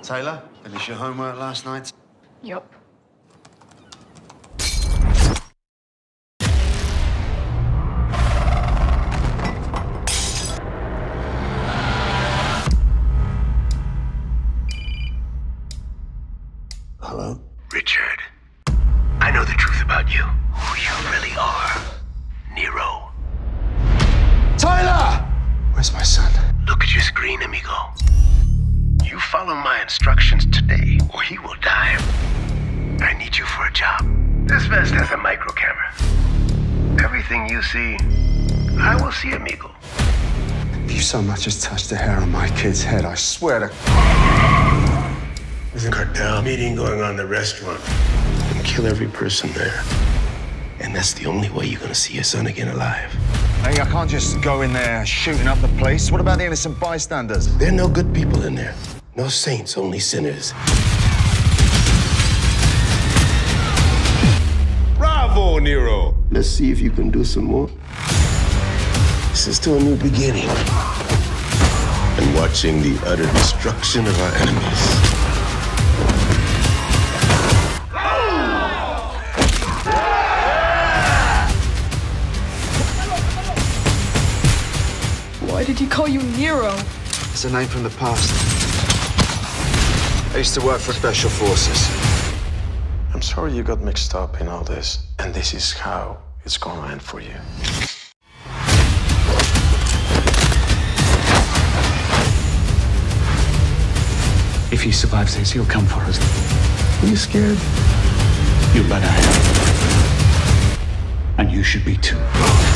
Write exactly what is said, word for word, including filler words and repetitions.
Taylor, finish your homework last night? Yup. Hello? Richard, I know the truth about you. Who you really are. Nero. Tyler! Where's my son? Look at your screen, amigo. You follow my instructions today, or he will die. I need you for a job. This vest has a micro camera. Everything you see, I will see, amigo. If you so much as touch the hair on my kid's head, I swear to... There's a cartel meeting going on in the restaurant. And kill every person there. And that's the only way you're gonna see your son again alive. Hey, I can't just go in there shooting up the place. What about the innocent bystanders? There are no good people in there. No saints, only sinners. Bravo, Nero! Let's see if you can do some more. This is to a new beginning. And watching the utter destruction of our enemies. Why did he call you Nero? It's a name from the past. I used to work for Special Forces. I'm sorry you got mixed up in all this, and this is how it's gonna end for you. If he survives this, he'll come for us. Are you scared? You bet I am. And you should be too.